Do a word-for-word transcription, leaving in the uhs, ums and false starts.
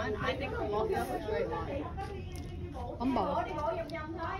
fun. I think the walking up was very fun. Bấm bò.